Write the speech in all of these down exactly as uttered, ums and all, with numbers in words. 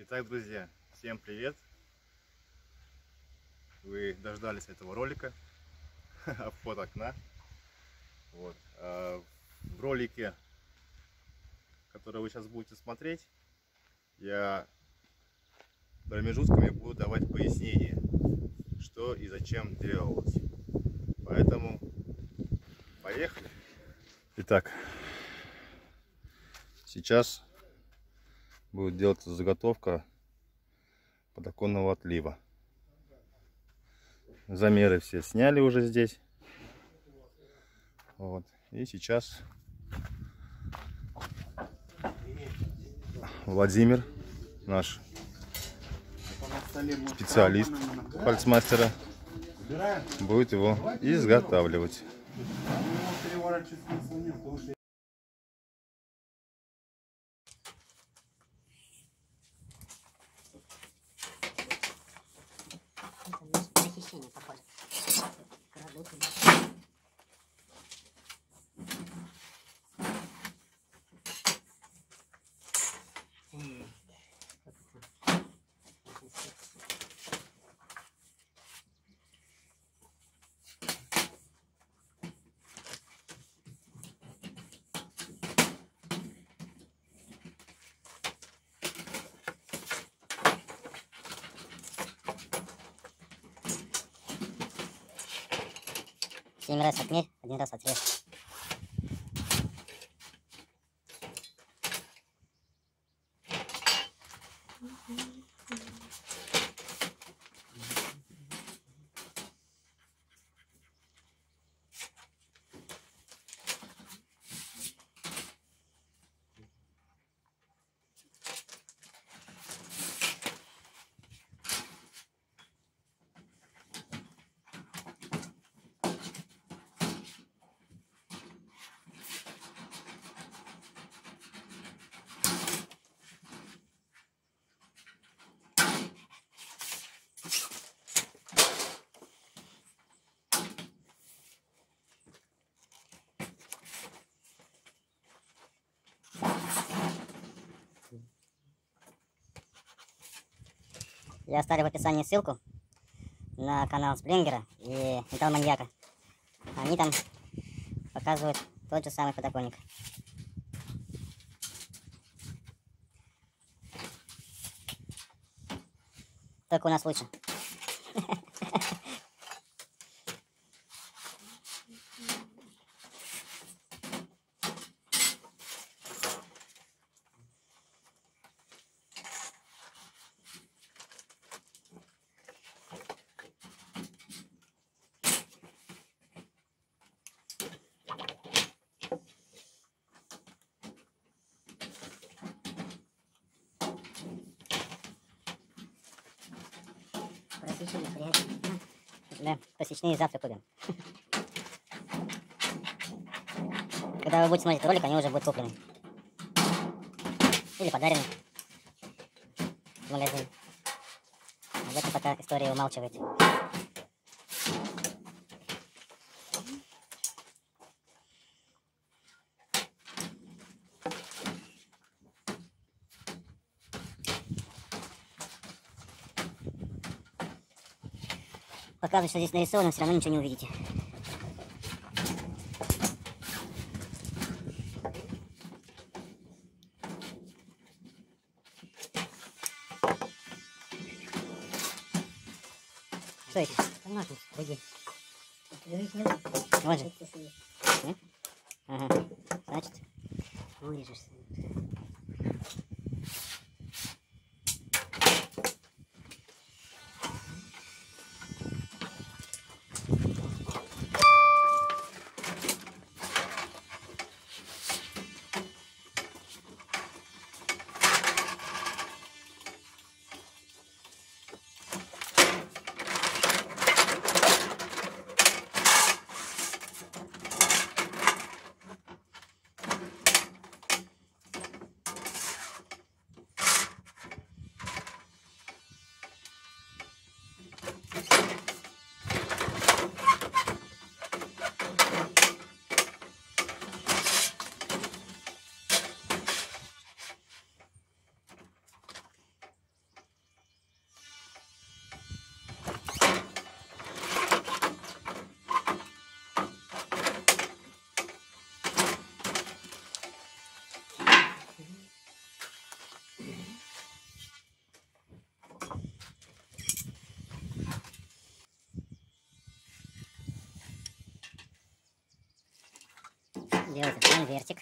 Итак, друзья, всем привет! Вы дождались этого ролика обход окна. Вот. А в ролике, который вы сейчас будете смотреть, я промежутками буду давать пояснение, что и зачем делалось. Поэтому поехали! Итак, сейчас будет делаться заготовка подоконного отлива. Замеры все сняли уже здесь. Вот. И сейчас Владимир, наш специалист фальцмастера, будет его изготавливать. Семь раз отмерь, один раз отрежь. Я оставлю в описании ссылку на канал Спрингера и Металлманьяка. Они там показывают тот же самый подоконник. Только у нас лучше. Да, посечные завтра купим. Когда вы будете смотреть ролик, они уже будут куплены. Или подарены в магазине. Об этом пока история умалчивает. Показывать, что здесь нарисовано, все равно ничего не увидите. Что это? Томаты. Погоди. Вот же. Нет? Ага. Значит, вырежешься. делается конвертик.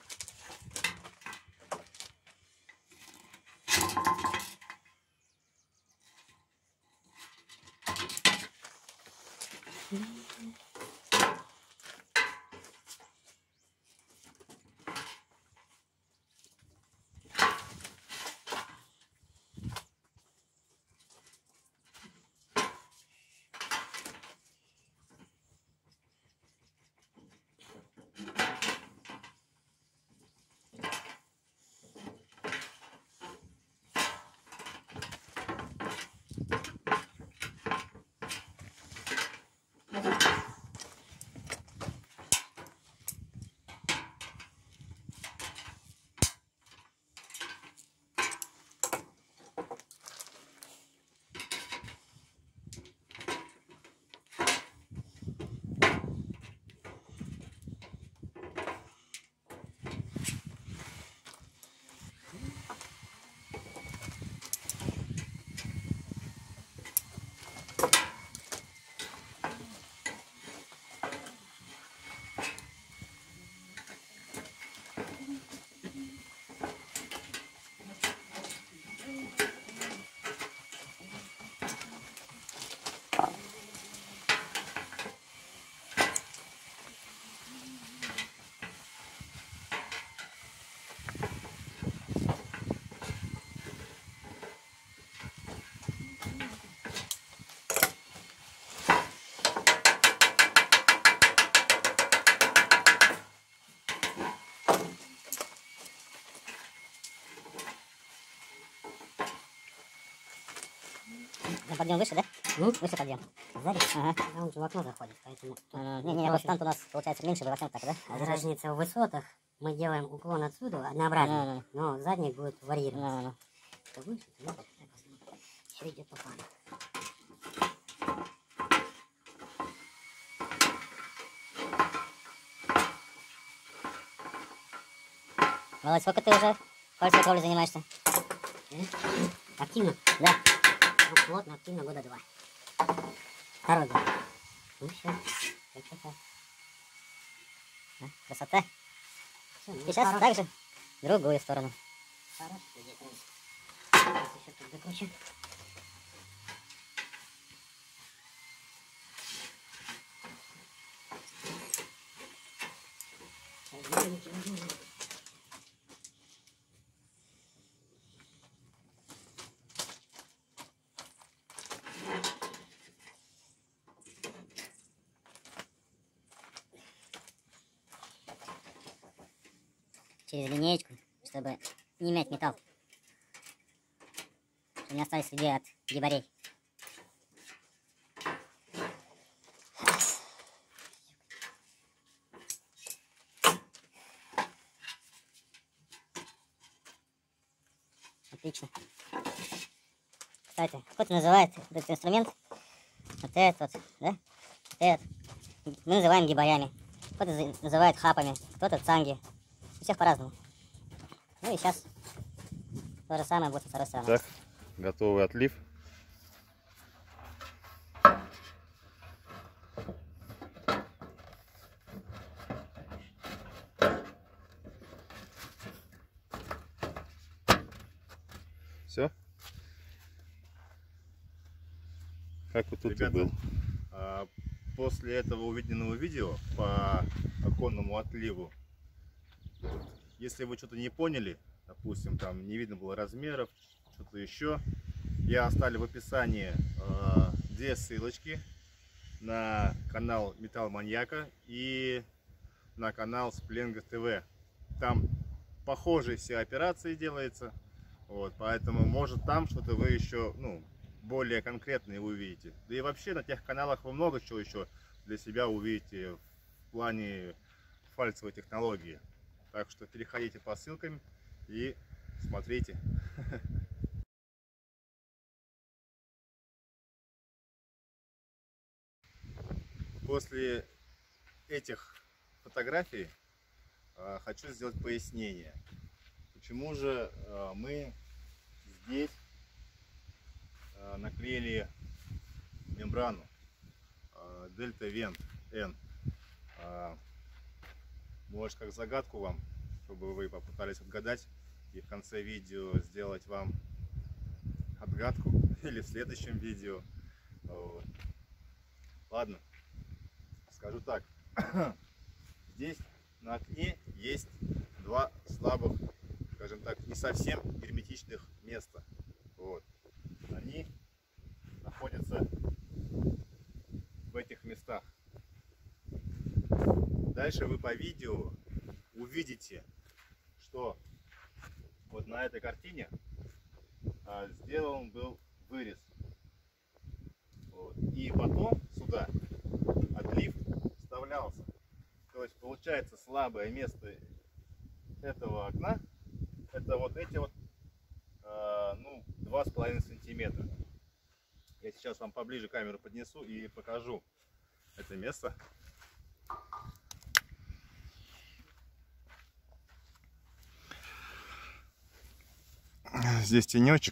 Подъем выше, да? Ну? Выше подъем. Сзади? Ага. А он же в окно заходит, поэтому... А, не, не, просто там у нас получается меньше было окно так, да? А разница в высотах. Мы делаем уклон отсюда, однообразный, Ну, но задник будет варьироваться. ну, ну. То выше, то ниже. Все идет по плану. Володь, сколько ты уже пальцевой кровлей занимаешься? Э? Активно? Да. Ну, плотно, активно года два. Второй год. Ну все. Красота. А, красота. Всё, ну, Сейчас хорош. так же в другую сторону. Хорош, где-то. Сейчас еще тут докручу. Через линеечку, чтобы не мять металл. Чтобы не остались следы от гибарей. Отлично. Кстати, кто-то называет этот инструмент, вот этот вот, да? Вот этот. Мы называем гибарями. Кто-то называет хапами, кто-то цанги. У всех по-разному. Ну и сейчас то же самое будет со второй стороны. Так, готовый отлив. Все? Как вот тут Ребята, и был. а, после этого увиденного видео по оконному отливу, если вы что-то не поняли, допустим, там не видно было размеров, что-то еще, я оставлю в описании э, две ссылочки на канал Металл Маньяка и на канал Спленгер ТВ. Там похожие все операции делаются, вот, поэтому может там что-то вы еще, ну, более конкретные увидите. Да и вообще на тех каналах вы много чего еще для себя увидите в плане фальцевой технологии. Так что переходите по ссылкам и смотрите. После этих фотографий э, хочу сделать пояснение, почему же э, мы здесь э, наклеили мембрану э, Delta Vent N. Э, Может, как загадку вам, чтобы вы попытались отгадать и в конце видео сделать вам отгадку или в следующем видео. Вот. Ладно, скажу так. Здесь на окне есть два слабых, скажем так, не совсем герметичных места. Вот. Они находятся в этих местах. Дальше вы по видео увидите, что вот на этой картине а, сделан был вырез. Вот. И потом сюда отлив вставлялся. То есть получается слабое место этого окна это вот эти вот а, ну, два с половиной сантиметра. Я сейчас вам поближе камеру поднесу и покажу это место. Здесь тенечек.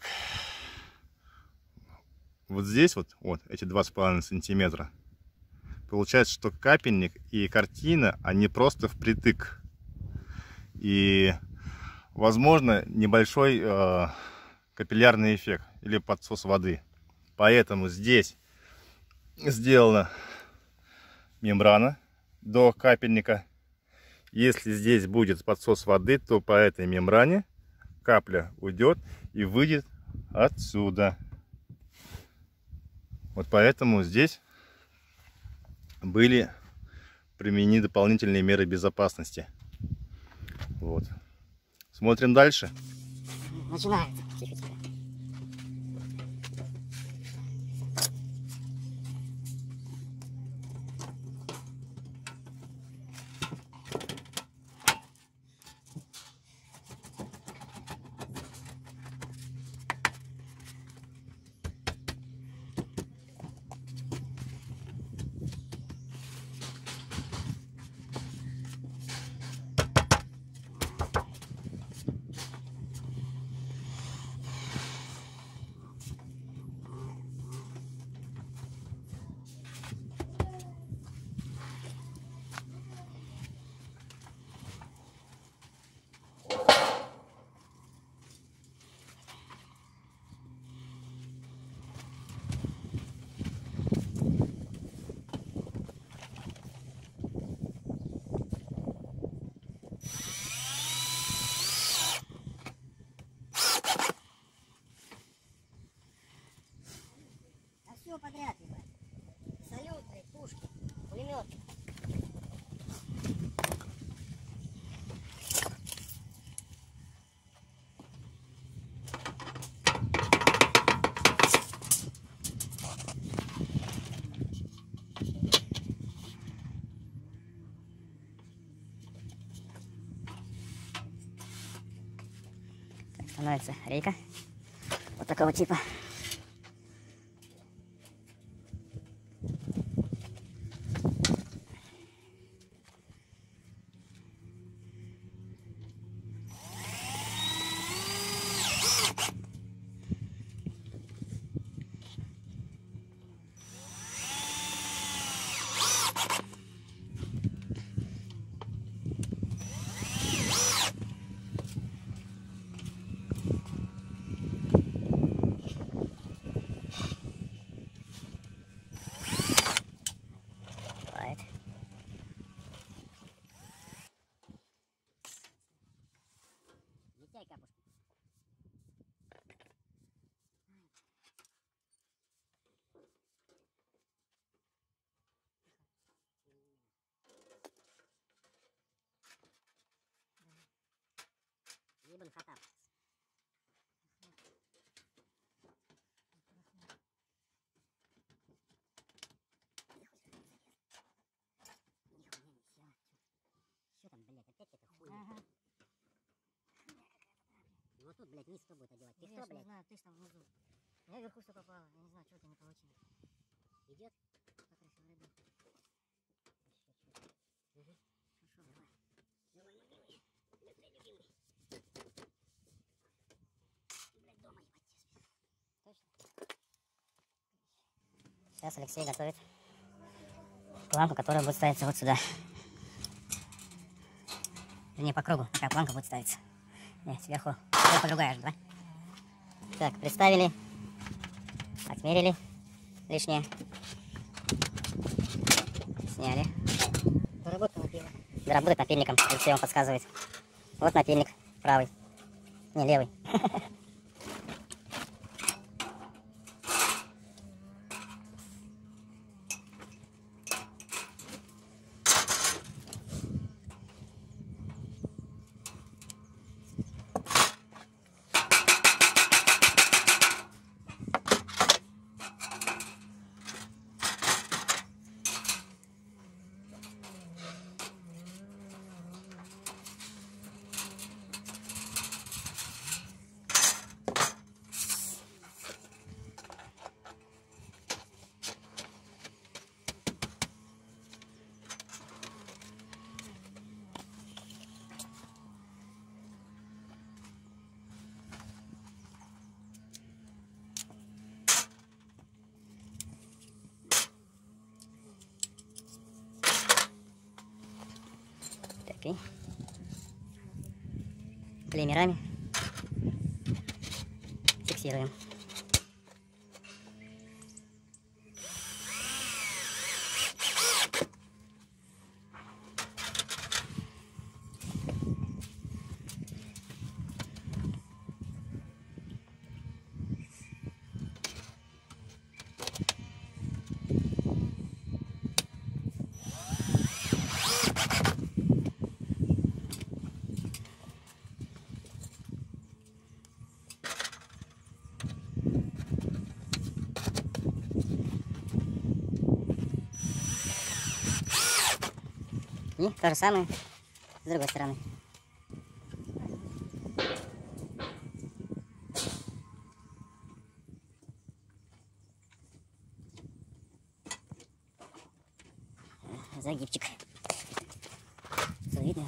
Вот здесь вот, вот эти два с половиной сантиметра. Получается, что капельник и картина, они просто впритык. И, возможно, небольшой э, капиллярный эффект или подсос воды. Поэтому здесь сделана мембрана до капельника. Если здесь будет подсос воды, то по этой мембране капля уйдет и выйдет отсюда. Вот поэтому здесь были применены дополнительные меры безопасности. Вот. Смотрим дальше. Начинается. Тихо-тихо. Все подряд, ебать. Салют, блядь, пушки, пулемет. Становится рейка вот такого типа. Летай, капушка. Ебан хатап. Что там, блядь, опять это хуйня? Ага. Ну тут, блядь, низ кто будет одевать? Ты Я кто, ж не блядь? знаю, ты ж там внизу. Я вверху все попало. Я не знаю, что это не получилось. Идет? Покрасил ряды. Угу. Хорошо, давай. Давай, любимый. Быстрее, любимый. Блядь, дома ебать тебе. Точно. Сейчас Алексей готовит планку, которая будет ставиться вот сюда. Вернее, по кругу такая планка будет ставиться. Нет, сверху, сверху другая же, да? Так, приставили. Отмерили лишнее. Сняли. Доработка напильника. Да, работает напильником, Алексей вам подсказывает. Вот напильник правый. Не, левый. Так, и клеймерами фиксируем. И то же самое с другой стороны. Загибчик. Все видно.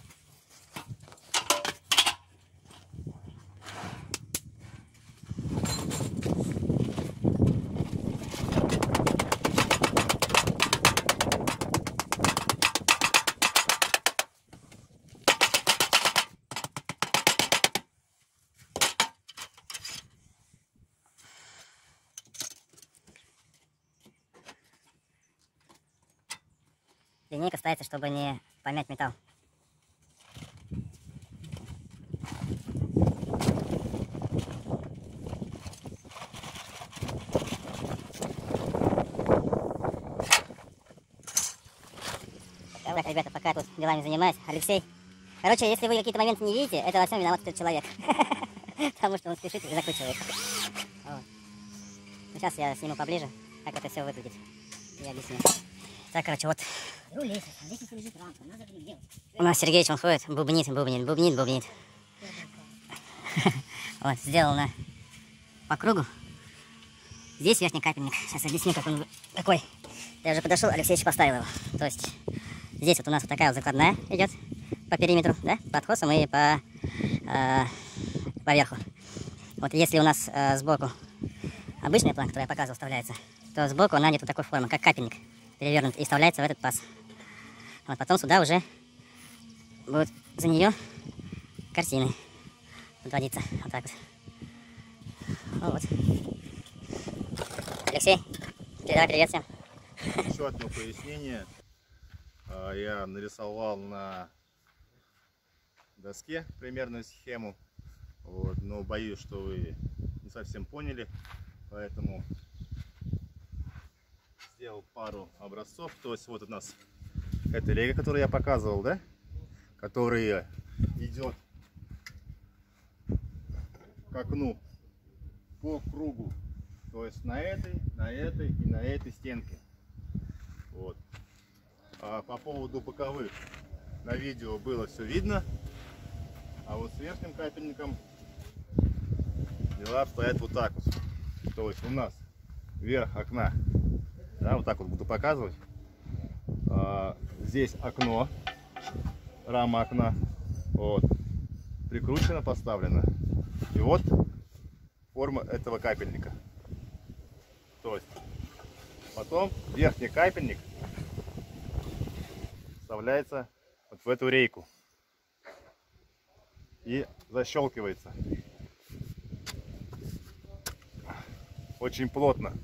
Линейка ставится, чтобы не помять металл. Так, ребята, пока тут делами занимаюсь. Алексей. Короче, если вы какие-то моменты не видите, это во всем виноват этот человек. Потому что он спешит и закручивает. Вот. Ну, сейчас я сниму поближе, как это все выглядит. И объясню. Так, короче, вот. У нас Сергеич, он ходит, бубнит, бубнит, бубнит, бубнит. Вот, сделано по кругу. Здесь верхний капельник. Сейчас объясню, как он какой. Я уже подошел, Алексеевич поставил его. То есть здесь вот у нас вот такая вот закладная идет по периметру, да, по откосам и по, э, по верху. Вот если у нас э, сбоку обычная планка, которую я показывал, вставляется, то сбоку она идет вот такой формы, как капельник, перевернут и вставляется в этот паз. Вот потом сюда уже будут за нее картины подводиться. Вот так вот. Ну вот. Алексей, передай привет всем. Еще одно пояснение. Я нарисовал на доске примерную схему, вот, но боюсь, что вы не совсем поняли, поэтому сделал пару образцов. То есть вот у нас эта лейка, которую я показывал, да, которая идет к окну по кругу, то есть на этой, на этой и на этой стенке. Вот. А по поводу боковых на видео было все видно, а вот с верхним капельником дела обстоят вот так вот. То есть у нас верх окна, да, вот так вот буду показывать. А, здесь окно, рама окна, вот, прикручено, поставлено. И вот форма этого капельника. То есть потом верхний капельник вставляется вот в эту рейку. и защелкивается. Очень плотно.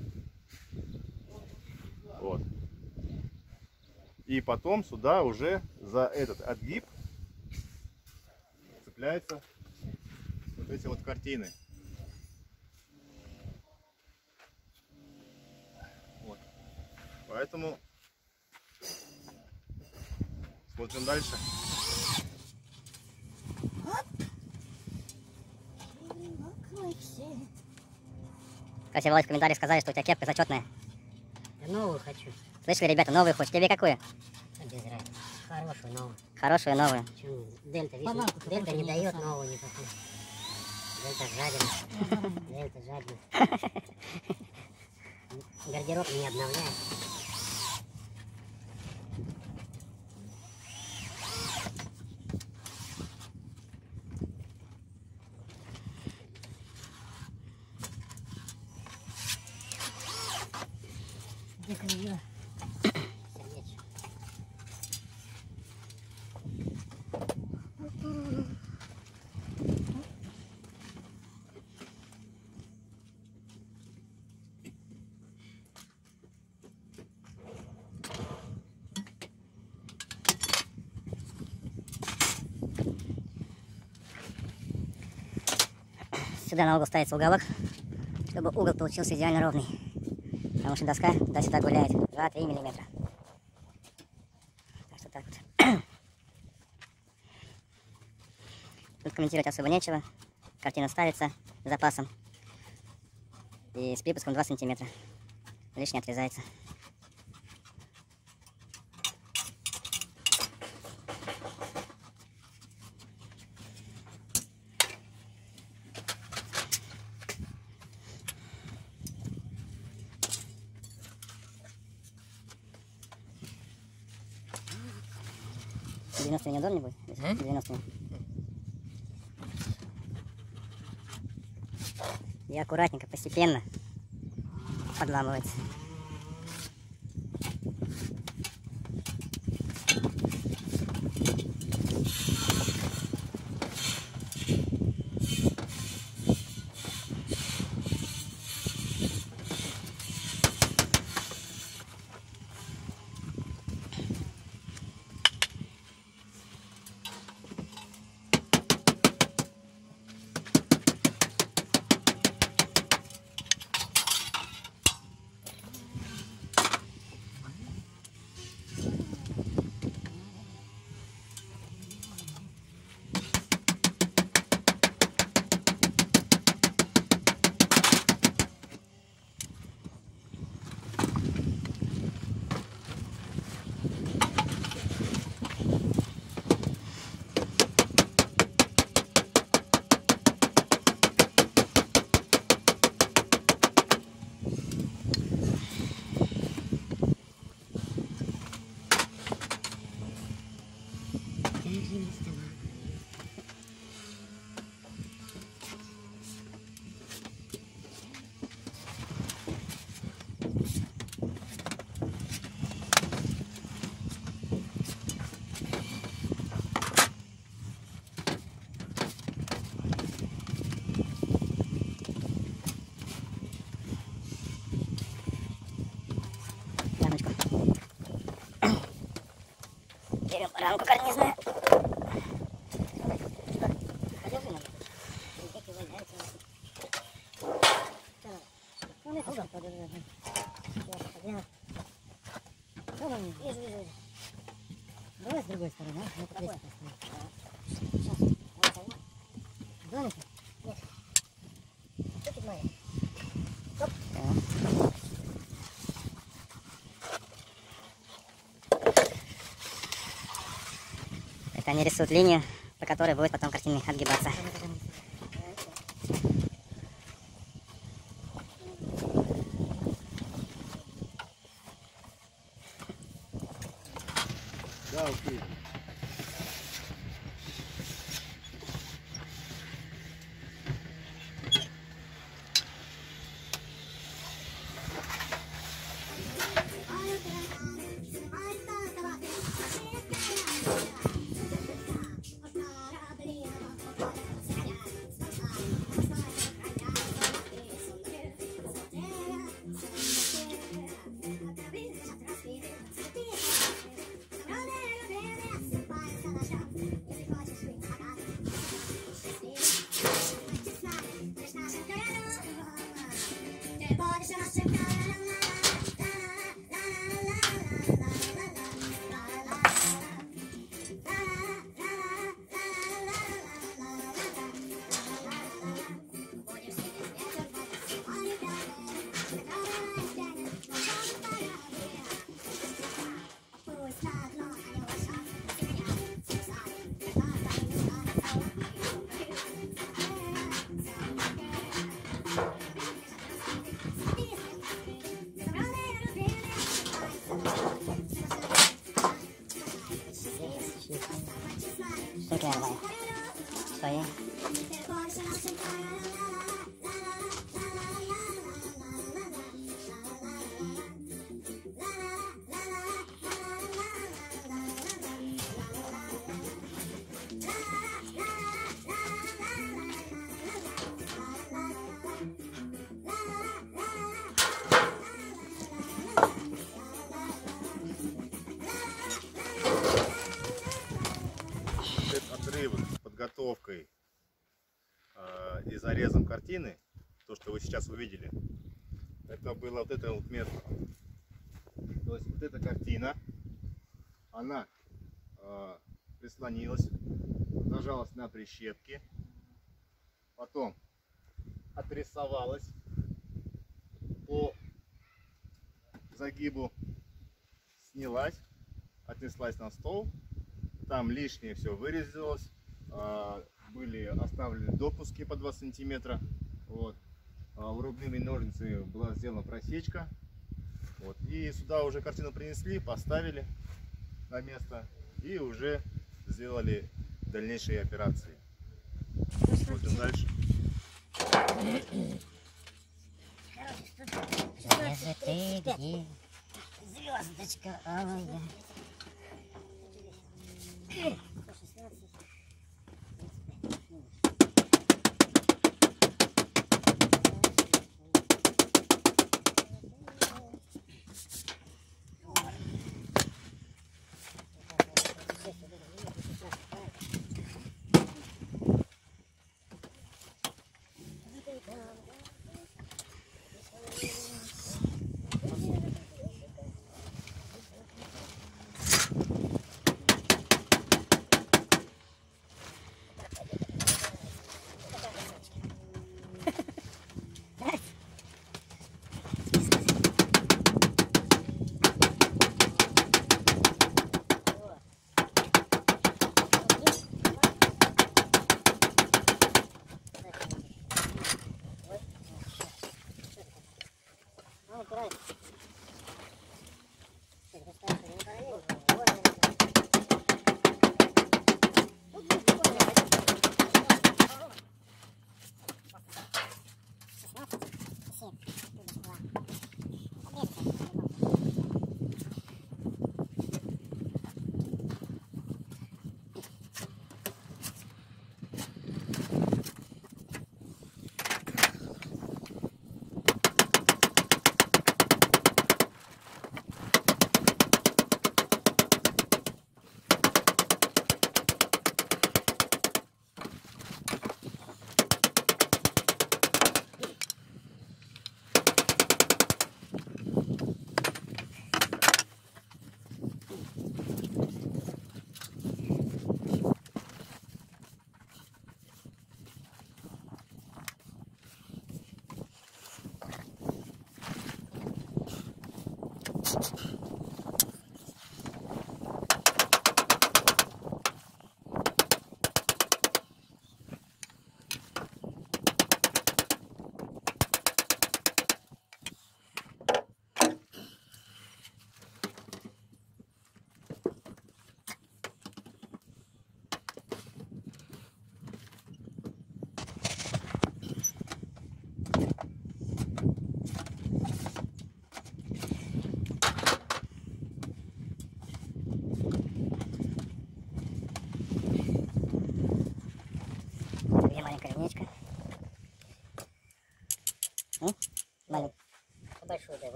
Вот. И потом сюда уже за этот отгиб цепляются вот эти вот картины. Вот. Поэтому смотрим дальше. Кстати, Володь, в комментариях сказали, что у тебя кепка зачетная. Я новую хочу. Слышали, ребята, новую хочешь? Тебе какую? А без разницы. Хорошую новую. Хорошую, новую. Почему? Дельта, видишь, Дельта не дает новую никакую. Дельта жадина. Дельта жадина. Гардероб не обновляет. Где-то ее сердечко. Сюда на угол ставится уголок, чтобы угол получился идеально ровный. Потому что доска туда-сюда гуляет два-три миллиметра. Так что так вот. Тут комментировать особо нечего. Картина ставится с запасом. И с припуском два сантиметра. Лишнее отрезается. девяносто неудобнее будет? девяносто. И аккуратненько, постепенно подламывается. Берем рамку карнизную. Вижу, вижу. Давай с другой стороны, а? Вот здесь поставим. Сейчас. Дома? Нет. Чуть-чуть моя. Это они рисуют линию, по которой будет потом картина отгибаться. Да, окей. Светлая давай. Свои. Отрывок с подготовкой э, и зарезом картины, то, что вы сейчас увидели, это было вот это вот место. То есть вот эта картина, она э, прислонилась, нажалась на прищепки, потом отрисовалась по загибу, снялась, отнеслась на стол. Там лишнее все вырезалось, были оставлены допуски по два сантиметра. Вот. Вырубными ножницами была сделана просечка. Вот. И сюда уже картину принесли, поставили на место и уже сделали дальнейшие операции. Смотрим дальше. Где же ты, где? Звездочка алая.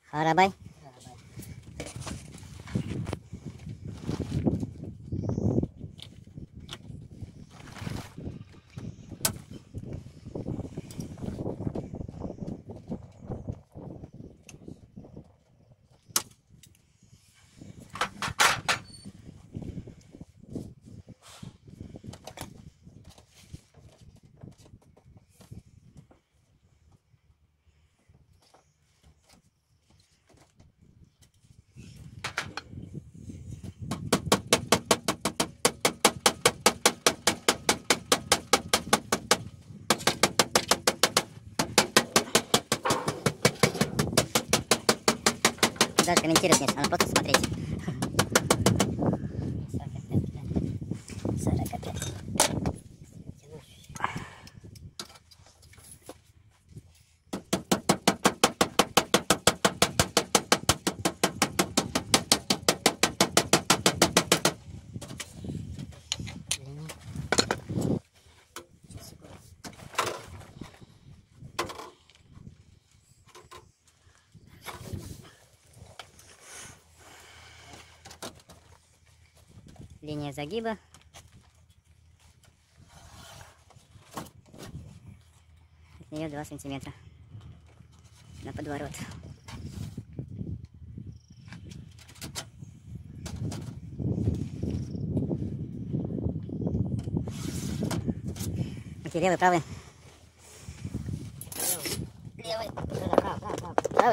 Харабай. Даже комментировать нет, надо просто смотреть. сорок пять. Линия загиба. От нее два сантиметра на подворот. Окей, левый, правый. Левый. Правый.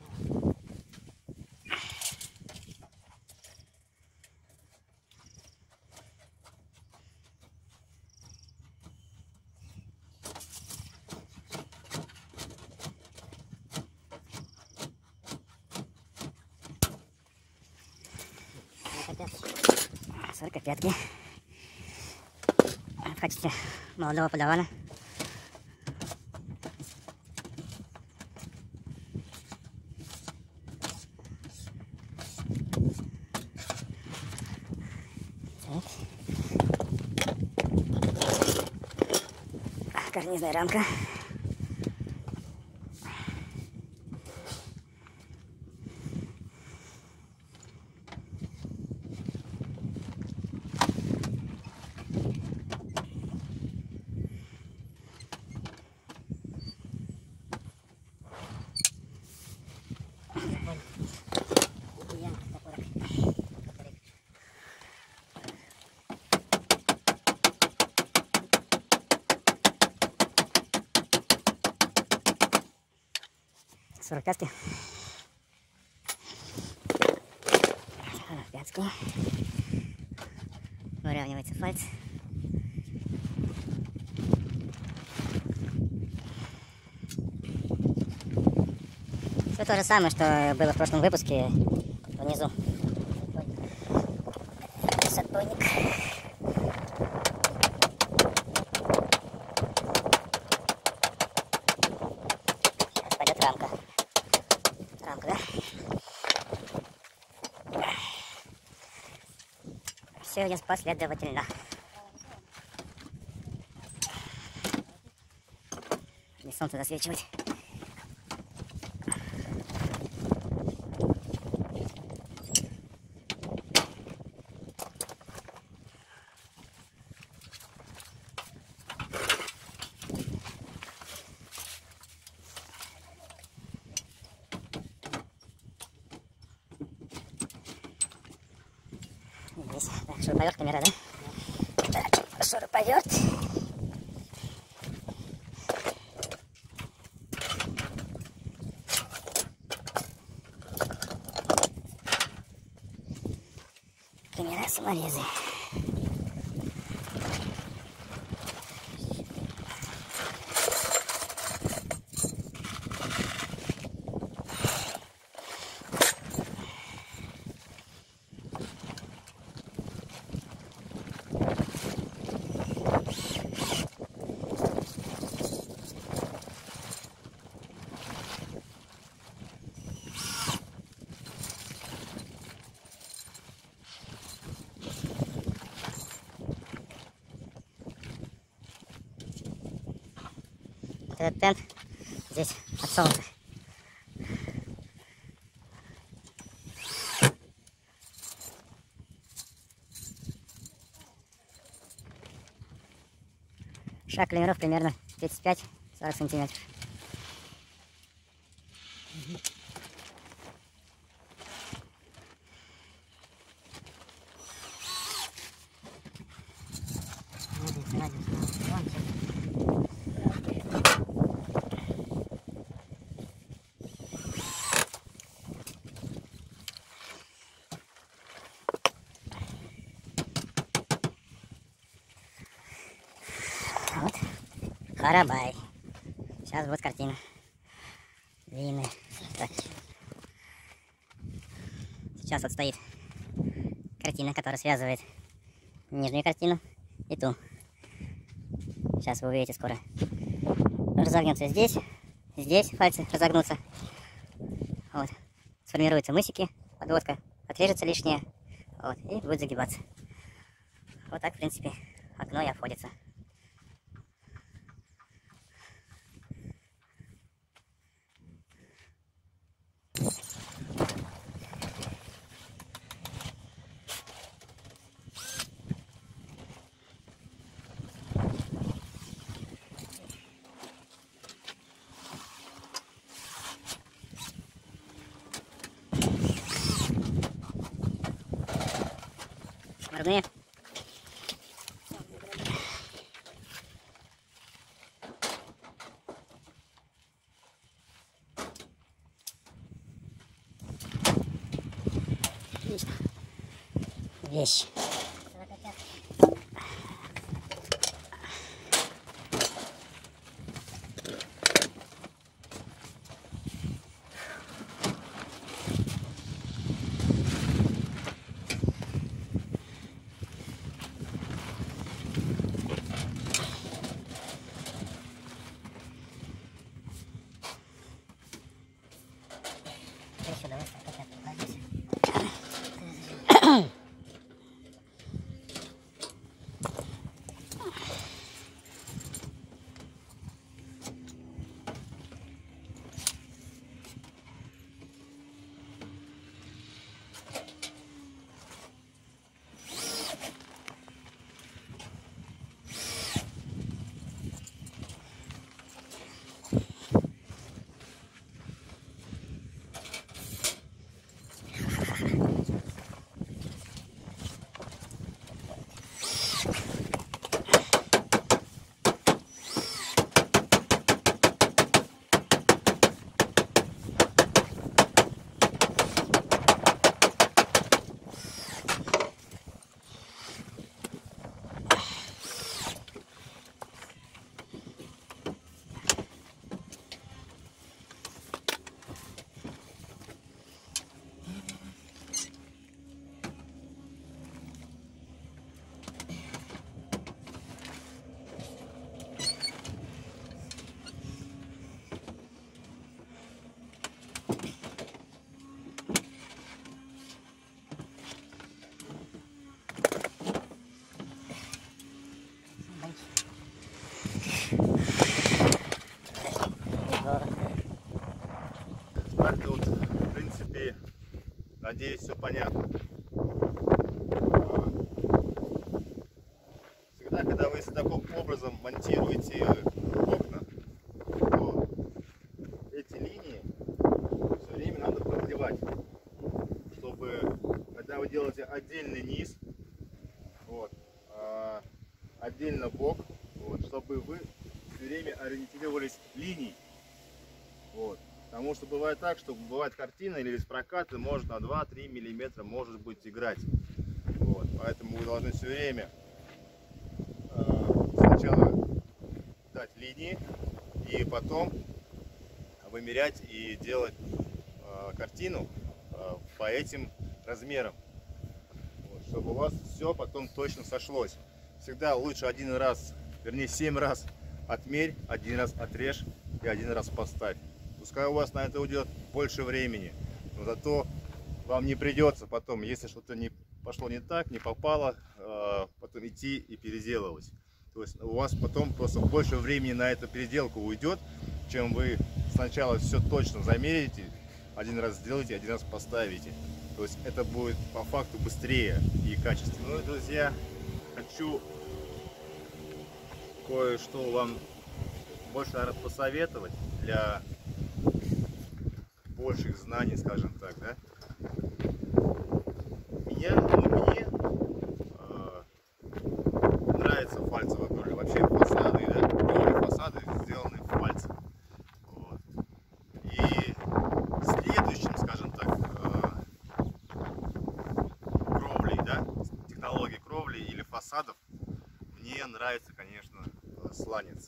сорокопятки в качестве молодого подавана. Так. Карнизная рамка. сорок пятки. сорок пятки. Выравнивается фальц. Все то же самое, что было в прошлом выпуске внизу. Отбойник. Пойдет рамка. Рамка, да? Все идет последовательно. Не солнце засвечивать. Здесь, так, шуруповерт, камера, да? Так, шуруповерт. Камера, саморезы. Этот тент здесь от солнца. Шаг колимеров примерно тридцать пять — сорок сантиметров. Радиус, радиус, вон, Вот. Харабай. Сейчас будет картина. Длинная. Так. Сейчас вот стоит картина, которая связывает нижнюю картину и ту. Сейчас вы увидите скоро. Разогнется здесь, здесь пальцы разогнутся. Вот. Сформируются мысики, подводка, отрежется лишнее. Вот. И будет загибаться. Вот так, в принципе, окно и обходится. Родные. Вещь. Еще давай стакан покладись. Так, вот, в принципе, надеюсь, все понятно. Всегда, когда вы таким образом монтируете окна, то эти линии все время надо продлевать, чтобы, когда вы делаете отдельный низ, вот, а отдельно бок, вот, чтобы вы все время ориентировались линией. Вот. Потому что бывает так, что бывает картина или из проката может на два-три миллиметра может быть играть. Вот. Поэтому вы должны все время э, сначала дать линии и потом вымерять и делать э, картину э, по этим размерам. Вот. Чтобы у вас все потом точно сошлось. Всегда лучше один раз, вернее семь раз отмерь, один раз отрежь и один раз поставь. Пускай у вас на это уйдет больше времени, но зато вам не придется потом, если что-то не пошло не так, не попало, потом идти и переделывать. То есть у вас потом просто больше времени на эту переделку уйдет, чем вы сначала все точно замерите, один раз сделаете, один раз поставите. То есть это будет по факту быстрее и качественнее. Ну и, друзья, хочу кое-что вам больше, наверное, посоветовать для больших знаний, скажем так, да? Меня, ну, мне э, нравится фальцевая кровля. Вообще фасады, да? Кровли, фасады сделаны в фальце. Вот. И следующим, скажем так, э, кровлей, да? Технологии кровли или фасадов мне нравится, конечно, сланец.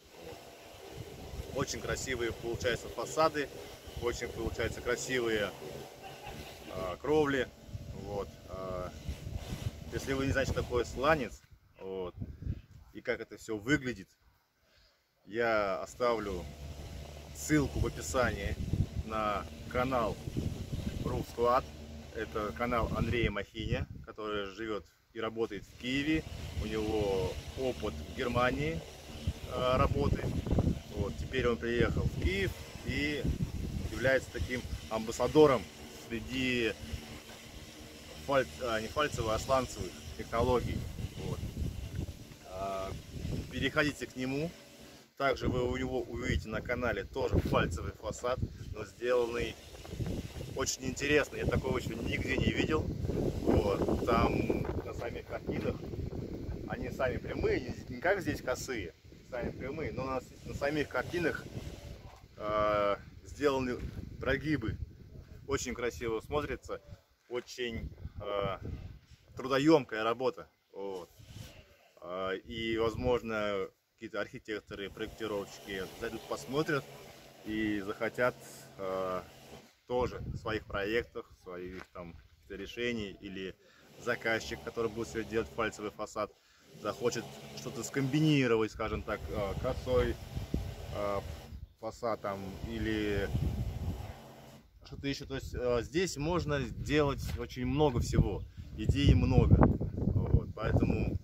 Очень красивые получаются фасады, очень получаются красивые э, кровли. Вот. Э, если вы не знаете, что такое сланец, вот, и как это все выглядит, я оставлю ссылку в описании на канал Roof-Squad. Это канал Андрея Махиня, который живет и работает в Киеве. У него опыт в Германии э, работы. Вот, теперь он приехал в Киев и является таким амбассадором среди фаль... а, не фальцевых, а сланцевых технологий. Вот. А, переходите к нему. Также вы у него увидите на канале тоже фальцевый фасад, но сделанный очень интересно. Я такого еще нигде не видел. Вот. Там на самих картинах они сами прямые, не как здесь косые, сами прямые, но на, на самих картинах э, сделаны прогибы. Очень красиво смотрится, очень э, трудоемкая работа. Вот. Э, и, возможно, какие-то архитекторы, проектировщики зайдут, посмотрят и захотят э, тоже в своих проектах, в своих там решений, или заказчик, который будет себе делать фальцевый фасад, захочет что-то скомбинировать, скажем так, косой э, фасад там или что-то еще. То есть э, здесь можно делать очень много всего, идей много. Вот, поэтому,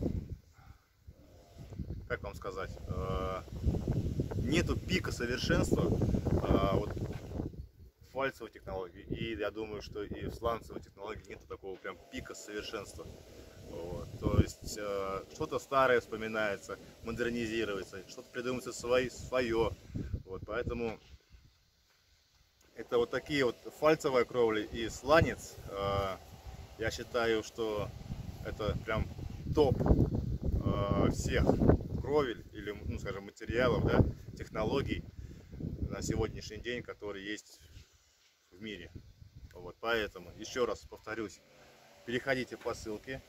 как вам сказать, э, нету пика совершенства э, вот, фальцевой технологии, и я думаю, что и в сланцевой технологии нету такого прям пика совершенства. Вот. То есть э, что-то старое вспоминается, модернизируется, что-то придумывается свое, свое. Вот, поэтому это вот такие вот фальцевая кровля и сланец. Э, я считаю, что это прям топ э, всех кровель или, ну, скажем, материалов, да, технологий на сегодняшний день, которые есть в мире. Вот, поэтому еще раз повторюсь, переходите по ссылке,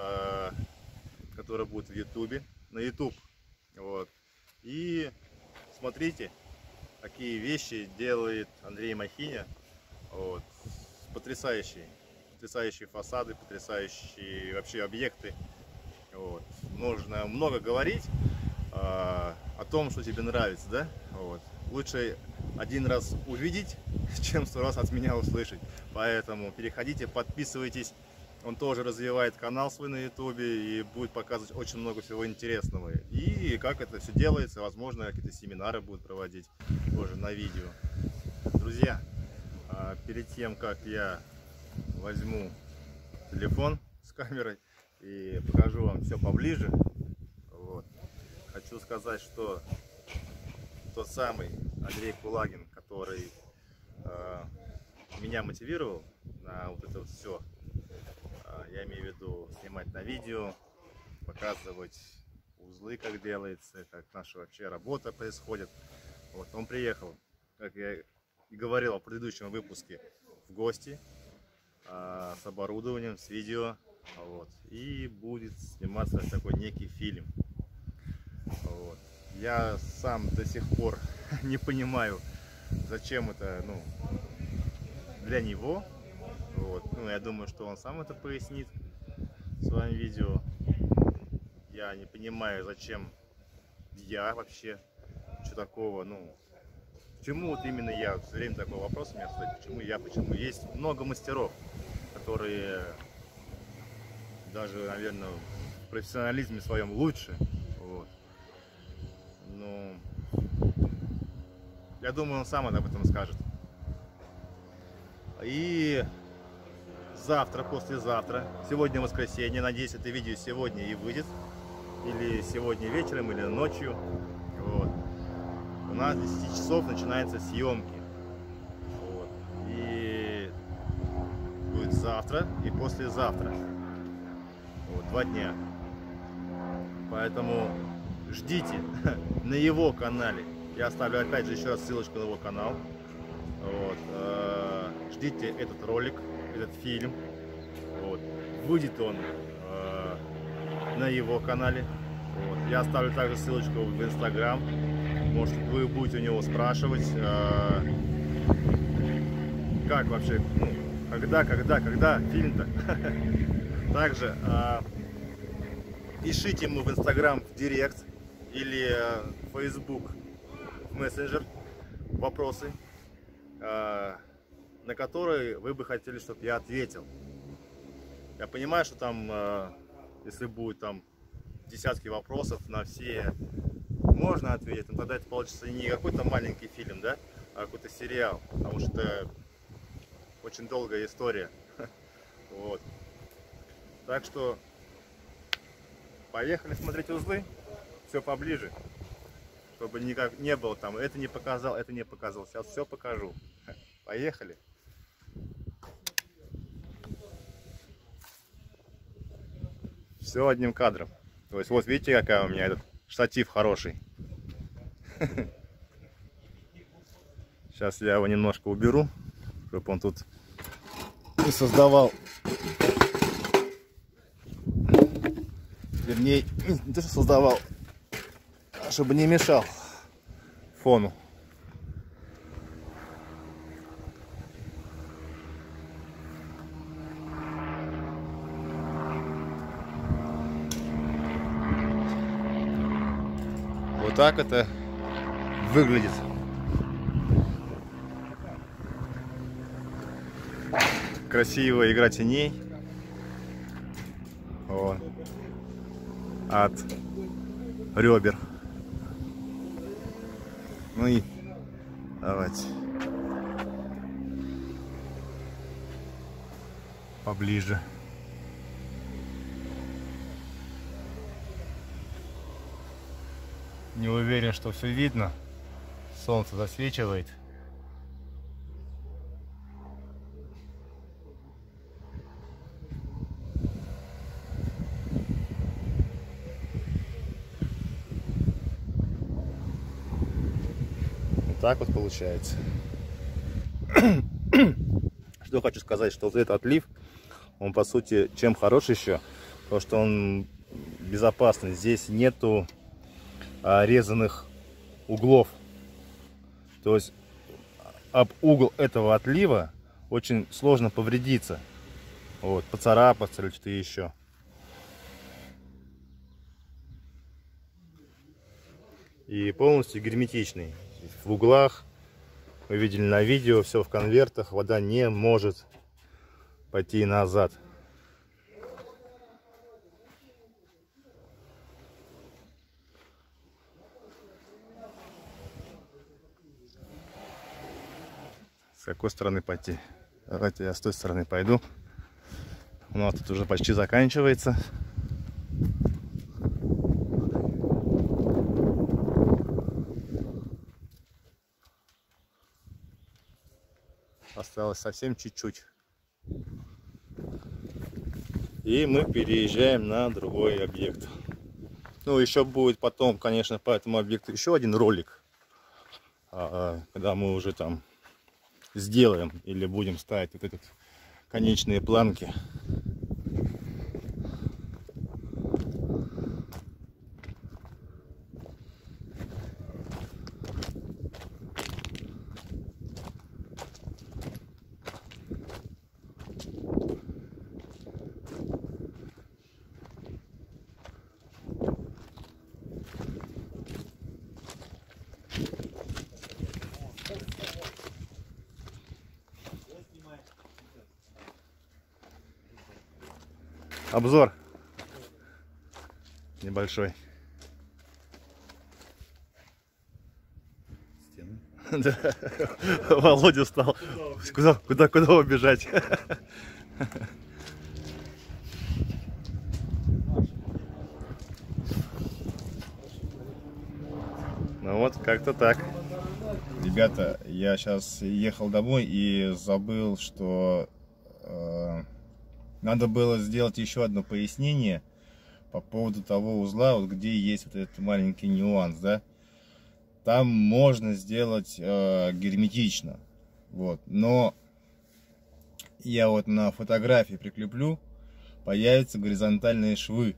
которая будет в ютубе, на ютуб, вот, и смотрите, какие вещи делает Андрей Махиня. Вот, потрясающие потрясающие фасады, потрясающие вообще объекты. Вот. Можно много говорить э, о том, что тебе нравится, да? Вот. Лучше один раз увидеть, чем сто раз от меня услышать. Поэтому переходите, подписывайтесь. Он тоже развивает канал свой на ютубе и будет показывать очень много всего интересного. И как это все делается, возможно, какие-то семинары будут проводить тоже на видео. Друзья, перед тем, как я возьму телефон с камерой и покажу вам все поближе, вот, хочу сказать, что тот самый Андрей Кулагин, который э, меня мотивировал на вот это вот все, я имею в виду снимать на видео, показывать узлы, как делается, как наша вообще работа происходит. Вот, он приехал, как я и говорил в предыдущем выпуске, в гости а, с оборудованием, с видео. Вот, и будет сниматься такой некий фильм. Вот. Я сам до сих пор не понимаю, зачем это, ну, для него. Вот. Ну, я думаю, что он сам это пояснит в своем видео. Я не понимаю, зачем я вообще, что такого, ну, почему вот именно я, все время такой вопрос у меня стоит, почему я, почему. Есть много мастеров, которые даже, наверное, в профессионализме своем лучше. Вот. Но я думаю, он сам об этом скажет. И завтра, послезавтра, сегодня воскресенье, надеюсь, это видео сегодня и выйдет. или сегодня вечером, или ночью. Вот. У нас с десяти часов начинаются съемки. Вот. И будет завтра и послезавтра. Вот, два дня. Поэтому ждите на его канале. Я оставлю опять же еще раз ссылочку на его канал. Вот. Ждите этот ролик, этот фильм. Вот. Выйдет он э, на его канале. Вот. Я оставлю также ссылочку в Инстаграм. Может, вы будете у него спрашивать, э, как вообще, ну, когда, когда, когда фильм-то. Также э, пишите ему в Инстаграм, в Директ или в Фейсбук, в мессенджер вопросы, э, на которые вы бы хотели, чтобы я ответил. Я понимаю, что там, э, если будет там десятки вопросов, на все можно ответить, но тогда это получится не какой-то маленький фильм, да, а какой-то сериал, потому что это очень долгая история. Вот. Так что поехали смотреть узлы, все поближе, чтобы никак не было там, это не показал, это не показал, сейчас все покажу. Поехали. Все одним кадром. То есть вот видите, какая у меня этот штатив хороший. Сейчас я его немножко уберу, чтобы он тут не создавал, вернее, не то что создавал, а чтобы не мешал фону. Вот так это выглядит. Красивая игра теней. Вот. От ребер. Ну и давайте поближе. Не уверен, что все видно. Солнце засвечивает. Вот так вот получается. Что хочу сказать, что вот этот отлив, он по сути чем хорош еще, то что он безопасный. Здесь нету резаных углов, то есть об угол этого отлива очень сложно повредиться, вот, поцарапаться или что-то еще. И полностью герметичный. В углах, вы видели на видео, все в конвертах, вода не может пойти назад. С какой стороны пойти? Давайте я с той стороны пойду. У нас тут уже почти заканчивается. Осталось совсем чуть-чуть. И мы переезжаем на другой объект. Ну, еще будет потом, конечно, по этому объекту еще один ролик. Когда мы уже там сделаем или будем ставить вот этот конечные планки. Обзор небольшой. Стены. Да. Володя встал. Куда, куда, куда убежать? Ну вот, как-то так. Ребята, я сейчас ехал домой и забыл, что э, надо было сделать еще одно пояснение по поводу того узла, вот где есть вот этот маленький нюанс, да. Там можно сделать э, герметично, вот, но я вот на фотографии прикреплю, появятся горизонтальные швы.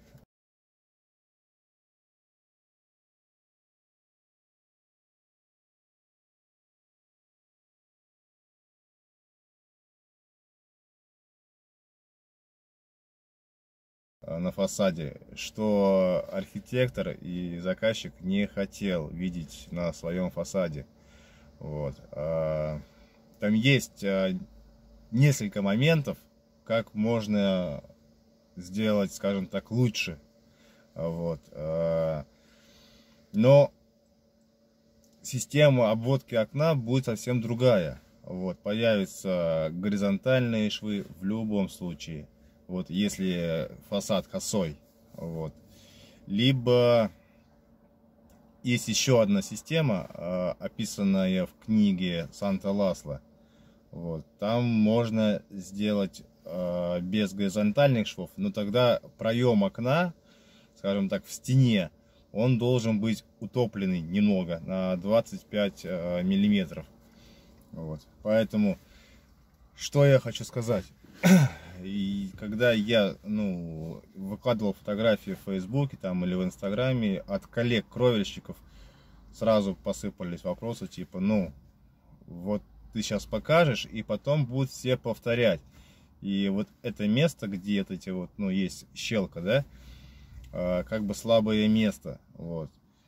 На фасаде, что архитектор и заказчик не хотел видеть на своем фасаде. Вот. Там есть несколько моментов, как можно сделать, скажем так, лучше. Вот. Но система обводки окна будет совсем другая. Вот. Появятся горизонтальные швы в любом случае. Вот, если фасад косой, вот. Либо есть еще одна система, э, описанная в книге Санта-Ласло. Вот, там можно сделать э, без горизонтальных швов, но тогда проем окна, скажем так, в стене, он должен быть утопленный немного на двадцать пять э, миллиметров. Вот, поэтому, что я хочу сказать. И когда я, ну, выкладывал фотографии в Фейсбуке там или в Инстаграме, от коллег-кровельщиков сразу посыпались вопросы типа, ну, вот ты сейчас покажешь, и потом будут все повторять. И вот это место, где вот эти вот, ну, есть щелка, да, э, как бы слабое место, вот.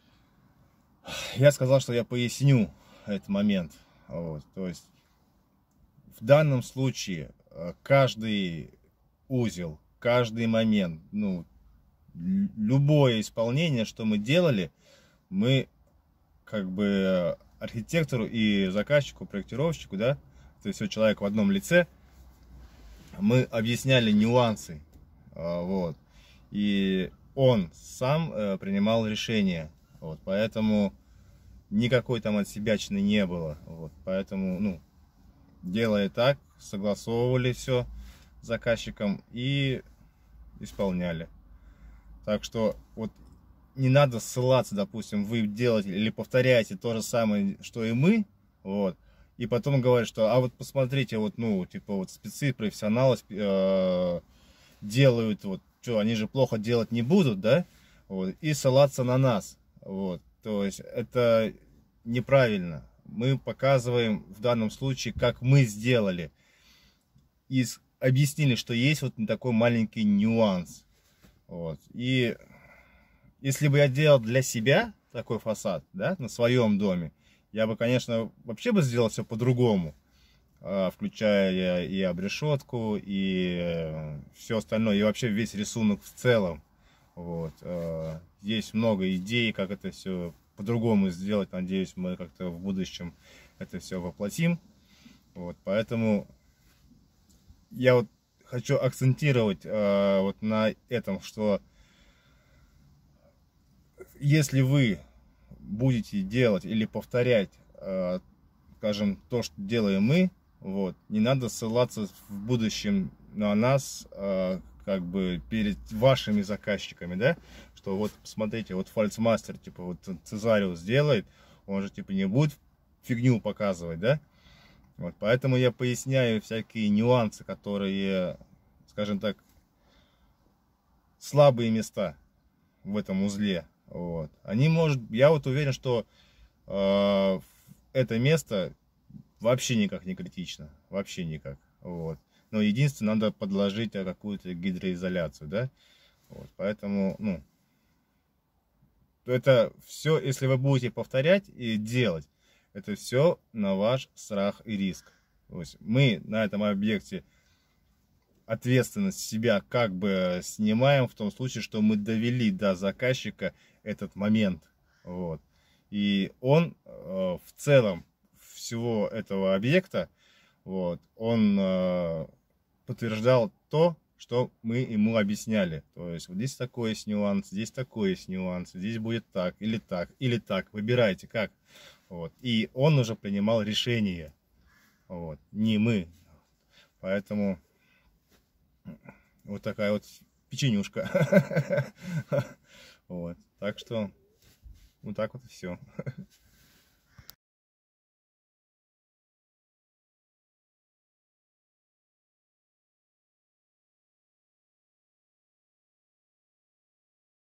Я сказал, что я поясню этот момент, вот, то есть в данном случае каждый узел, каждый момент, ну, любое исполнение, что мы делали, мы как бы архитектору и заказчику, проектировщику, да, то есть все человек в одном лице, мы объясняли нюансы, вот, и он сам принимал решение, вот, поэтому никакой там отсебячины не было, вот, поэтому, ну, делая так, согласовывали все с заказчиком и исполняли. Так что вот не надо ссылаться, допустим, вы делаете или повторяете то же самое, что и мы, вот, и потом говорить, что, а вот посмотрите, вот, ну, типа, вот спецы, профессионалы э, делают, вот, что, они же плохо делать не будут, да, вот, и ссылаться на нас, вот, то есть это неправильно. Мы показываем в данном случае, как мы сделали. И объяснили, что есть вот такой маленький нюанс. Вот. И если бы я делал для себя такой фасад, да, на своем доме, я бы, конечно, вообще бы сделал все по-другому. Включая и обрешетку, и все остальное. И вообще весь рисунок в целом. Вот. Есть много идей, как это все по-другому сделать. Надеюсь, мы как-то в будущем это все воплотим. Вот, поэтому я вот хочу акцентировать э, вот на этом, что если вы будете делать или повторять, э, скажем, то, что делаем мы, вот, не надо ссылаться в будущем на нас, э, как бы перед вашими заказчиками, да, что вот посмотрите, вот фальцмастер, типа вот Цезариус делает, он же типа не будет фигню показывать, да, вот, поэтому я поясняю всякие нюансы, которые, скажем так, слабые места в этом узле, вот, они, может, я вот уверен, что э, это место вообще никак не критично, вообще никак, вот. Но единственное, надо подложить какую-то гидроизоляцию, да, вот, поэтому, ну, это все, если вы будете повторять и делать, это все на ваш страх и риск. То есть мы на этом объекте ответственность себя как бы снимаем в том случае, что мы довели до заказчика этот момент, вот, и он э, в целом всего этого объекта, вот, он э, подтверждал то, что мы ему объясняли. То есть вот здесь такой есть нюанс, здесь такой есть нюанс, здесь будет так, или так, или так. Выбирайте как. Вот. И он уже принимал решение. Вот. Не мы. Поэтому вот такая вот печенюшка. Вот. Так что вот так вот и все.